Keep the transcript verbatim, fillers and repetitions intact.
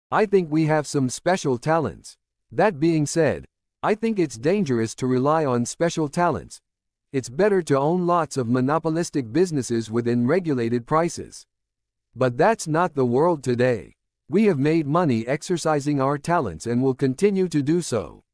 I think we have some special talents. That being said, I think it's dangerous to rely on special talents. It's better to own lots of monopolistic businesses within regulated prices. But that's not the world today. We have made money exercising our talents and will continue to do so.